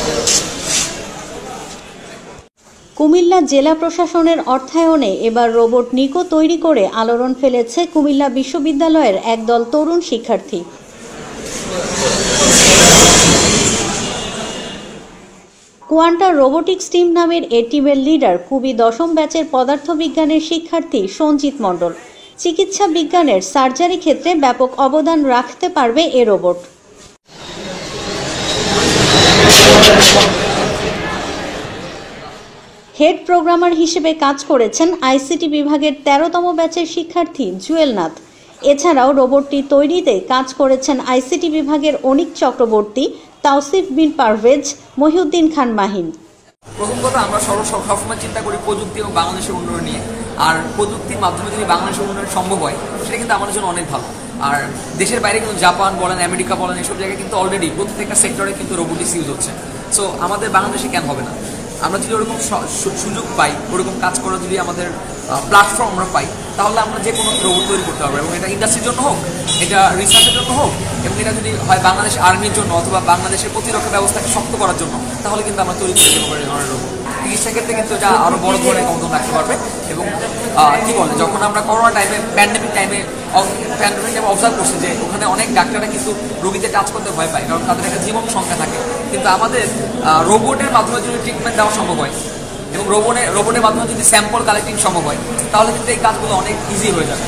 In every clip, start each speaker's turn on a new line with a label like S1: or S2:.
S1: কুমিল্লা জেলা প্রশাসনের অর্থায়নে এবার রোবট নিকো তৈরি করে আলোড়ন ফেলেছে কুমিল্লা বিশ্ববিদ্যালয়ের একদল তরুণ শিক্ষার্থী। কোয়ান্টা রোবোটিক্স টিম নামের এ টিমের লিডার কুবি ১০ম ব্যাচের পদার্থবিজ্ঞানের শিক্ষার্থী সঞ্জিত মণ্ডল। চিকিৎসা বিজ্ঞানের সার্জারি ক্ষেত্রে ব্যাপক অবদান রাখতে পারবে এ রোবট। হেড প্রোগ্রামার হিসেবে কাজ করেছেন আইসিটি বিভাগের ১৩তম ব্যাচের শিক্ষার্থী জুয়েল নাথ। এছাড়াও রোবটটি তৈরিতে কাজ করেছেন আইসিটি বিভাগের অনিক চক্রবর্তী, তাওসিফ বিন পারভেজ, মহিউদ্দিন খান মাহিন।
S2: প্রথম কথা, আমরা সবসময় চিন্তা করি প্রযুক্তি এবং বাংলাদেশের উন্নয়ন নিয়ে। আর প্রযুক্তির মাধ্যমে যদি বাংলাদেশের উন্নয়ন সম্ভব হয় সেটা কিন্তু আমাদের জন্য অনেক ভালো। আর দেশের বাইরে কিন্তু জাপান বলেন, আমেরিকা বলেন, এসব জায়গায় কিন্তু অলরেডি প্রত্যেকটা সেক্টরে কিন্তু রোবোটিক্স ইউজ হচ্ছে। সো আমাদের বাংলাদেশে কেন হবে না? আমরা যদি ওরকম সুযোগ পাই, ওরকম কাজ করার যদি আমাদের প্ল্যাটফর্ম আমরা পাই, তাহলে আমরা যে কোনো রোবট তৈরি করতে পারবো। এবং এটা ইন্ডাস্ট্রির জন্য হোক, এটা রিসার্চের জন্য হোক, এবং এটা যদি হয় বাংলাদেশ আর্মির জন্য অথবা বাংলাদেশের প্রতিরক্ষা ব্যবস্থাকে শক্ত করার জন্য, তাহলে কিন্তু আমরা তৈরি করে দেবো এই ধরনের রোবট। চিকিৎসা ক্ষেত্রে কিন্তু এটা আরও বড় ধরনের অবদান রাখতে পারবে। এবং কী বলে, যখন আমরা করোনা টাইমে প্যান্ডেমিক টাইমে অবজার্ভ করছি যে ওখানে অনেক ডাক্তাররা কিন্তু রোগীদের টাচ করতে ভয় পায়, কারণ তাদের একটা জীবন সংখ্যা থাকে। কিন্তু আমাদের রোবটের মাধ্যমে যদি ট্রিটমেন্ট দেওয়া সম্ভব হয় এবং রোবটের মাধ্যমে যদি স্যাম্পল কালেক্টিং সম্ভব হয়, তাহলে কিন্তু এই কাজগুলো অনেক ইজি হয়ে যাবে।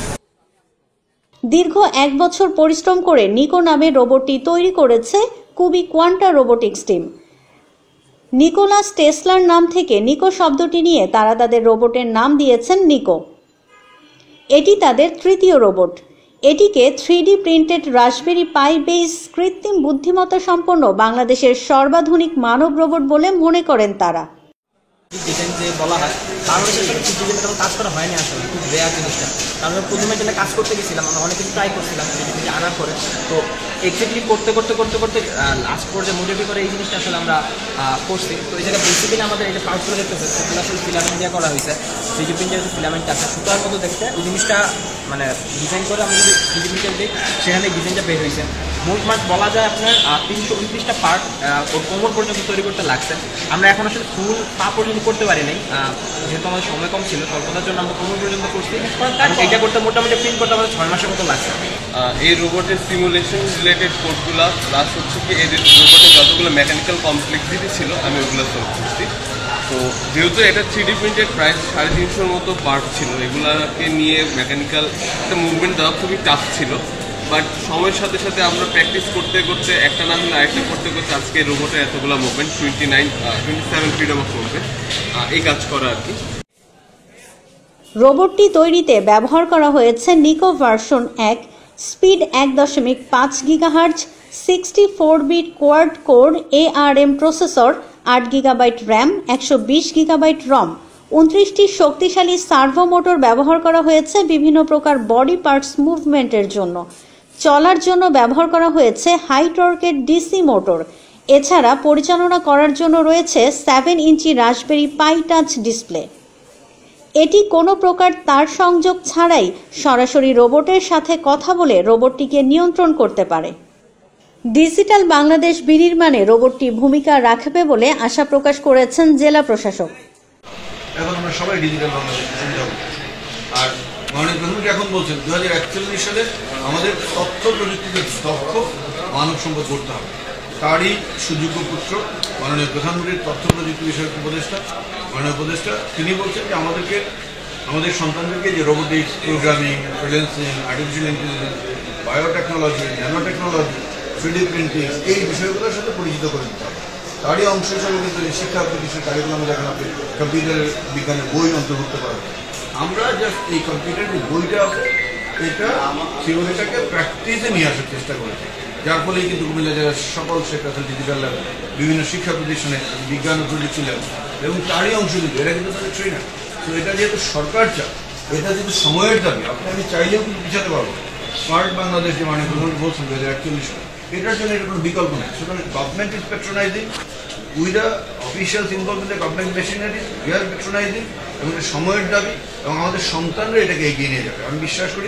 S1: দীর্ঘ ১ বছর পরিশ্রম করে নিকো নামে রোবটটি তৈরি করেছে কুবি কোয়ান্টা রোবোটিক্স টিম। নিকোলাস টেসলার নাম থেকে নিকো শব্দটি নিয়ে তারা তাদের রোবটের নাম দিয়েছেন নিকো। এটি তাদের তৃতীয় রোবট। এটিকে 3D প্রিন্টেড রাসবেরি পাই বেস কৃত্রিম বুদ্ধিমত্তা সম্পন্ন বাংলাদেশের সর্বাধুনিক মানব রোবট বলে মনে করেন তারা।
S3: ডিজাইন যে বলা হয়, বাংলাদেশের সাথে ডিজাইন তেমন কাজ করা হয়নি, আসলে খুব রেয়ার জিনিসটা। কারণ প্রথমে যেটা কাজ করতে গেছিলাম, আমরা অনেক কিছু ট্রাই করছিলাম ডিজাইন আনার পরে, তো এক্স্যাক্টলি করতে লাস্ট পর্যায়ে মোটিভেট করে এই জিনিসটা আসলে আমরা করছি। তো এই জায়গায় বেসিক্যালি আমাদের এই যে পার্টসগুলো দেখতেছে সেগুলো আসলে ফিলামেন্ট দিয়ে করা হয়েছে। 3D প্রিন্টের যে ফিলামেন্ট আছে সুতার মতো দেখতে, ওই জিনিসটা মানে ডিজাইন করে আমরা যদি 3D প্রিন্টার দিই, সেখানে ডিজাইনটা বের হয়েছে। মুভমেন্ট বলা যায় আপনার ৩২৯টা পার্ট ওর কোমর পর্যন্ত তৈরি করতে লাগছে। আমরা এখন আসলে ফুল পা পর্যন্ত করতে পারি নাই, যেহেতু আমাদের সময় কম ছিল, স্বল্পতার জন্য আমরা কোমর পর্যন্ত করছি। এটা করতে মোটামুটি প্রিন্ট করতে আমাদের 6 মাসের মতো লাগছে।
S4: এই রোবটের সিমুলেশন রিলেটেড কোডগুলো প্লাস হচ্ছে কি এই রোবটের যতগুলো মেকানিক্যাল কমপ্লেক্সিটি ছিল আমি ওগুলো সলভ করছি। তো যেহেতু এটা 3D প্রিন্টেড প্রায় 350-র মতো পার্ট ছিল, এগুলাকে নিয়ে মেকানিক্যাল একটা মুভমেন্ট দেওয়া খুবই টাফ ছিল। বাট সময়ের সাথে সাথে আমরা প্র্যাকটিস করতে করতে একটা না হলে আরেকটা করতে করতে আজকে রোবটের এতগুলো মুভমেন্ট 27 ফ্রিডম অফ মুভমেন্ট এই কাজ করা আর কি।
S1: রোবটটি তৈরিতে ব্যবহার করা হয়েছে Niko version 1, speed 1.5 gigahertz, 64 bit quad core ARM processor, 8 gigabyte RAM, 120 gigabyte ROM, 29টি শক্তিশালী সার্ভো মোটর ব্যবহার করা হয়েছে বিভিন্ন প্রকার বডি পার্টস মুভমেন্টের জন্য। চলার জন্য ব্যবহার করা হয়েছে হাই টর্কের ডিসি মোটর। এছাড়া পরিচালনা করার জন্য রয়েছে 7 inch Raspberry Pi touch display. এটি কোনো প্রকার তার সংযোগ ছাড়াই সরাসরি রোবটের সাথে কথা বলে রোবটটিকে নিয়ন্ত্রণ করতে পারে। ডিজিটাল বাংলাদেশ বিনির্মাণে রোবটটি ভূমিকা রাখবে বলে আশা প্রকাশ করেছেন জেলা প্রশাসক।
S5: এখন আমরা সবাই ডিজিটাল বাংলাদেশ চিন্তা করি। আর মাননীয় প্রধানমন্ত্রী এখন বলছেন 2041 সালে আমাদের তথ্য প্রযুক্তিতে দক্ষ মানব সম্পদ করতে হবে। তারই সুযোগ্য পুত্র মাননীয় প্রধানমন্ত্রীর তথ্য প্রযুক্তি বিষয়ক মাননীয় উপদেষ্টা, তিনি বলছেন যে আমাদের সন্তানদেরকে যে robotics, programming, freelancing, artificial intelligence, biotechnology, nano technology, 3D printing এই বিষয়গুলোর সাথে পরিচিত করে দিতে হবে। তারই অংশ হিসাবে কিন্তু শিক্ষা প্রতিষ্ঠান কারিকুলামে দেখেন আপনি কম্পিউটার বিজ্ঞানের বই অন্তর্ভুক্ত করা। আমরা জাস্ট এই কম্পিউটার যে বইটা এটা থিওরিটাকে প্র্যাকটিসে নিয়ে আসার চেষ্টা করেছি, যার ফলেই কিন্তু কুমিল্লা জেলার সকল সেক্টর ডিজিটাল ল্যাব, বিভিন্ন শিক্ষা প্রতিষ্ঠানে বিজ্ঞান ও প্রযুক্তি ল্যাব এবং তারই অংশ কিন্তু এরা কিন্তু তাদের ট্রেনার। তো এটা যেহেতু সরকার চায়, এটা যেহেতু সময়ের দাবি, আমি চাইলেও কিন্তু পিছাতে পারবো। স্মার্ট বাংলাদেশ যে মানে প্রধানমন্ত্রী বলছেন 2041 সালে, এটার জন্য এটা কোনো বিকল্প নেই। সুতরাং government is patronising with the officials involve in the government machinery, we are patronising, এবং এটা সময়ের দাবি এবং আমাদের সন্তানরা এটাকে এগিয়ে নিয়ে যাবে আমি বিশ্বাস করি।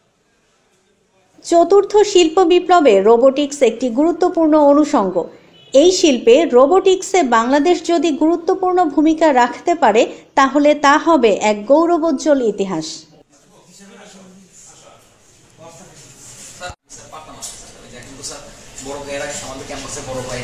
S1: চতুর্থ শিল্প বিপ্লবে রোবোটিক্স একটি গুরুত্বপূর্ণ অনুষঙ্গ। এই শিল্পে রোবোটিক্সে বাংলাদেশ যদি গুরুত্বপূর্ণ ভূমিকা রাখতে পারে তাহলে তা হবে এক গৌরবোজ্জ্বল ইতিহাস।
S2: বড় ভাইয়েরা আমাদের ক্যাম্পাসে বড় ভাই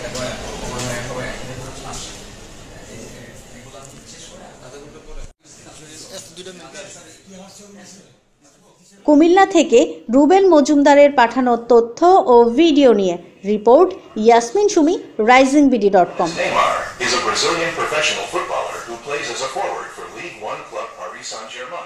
S1: কুমিল্লা থেকে রুবেল মজুমদারের পাঠানো তথ্য ও ভিডিও নিয়ে report Yasmin Sumi, risingBD.com।
S6: Neymar is a Brazilian professional footballer who plays as a forward for Ligue 1 club Paris Saint-Germain.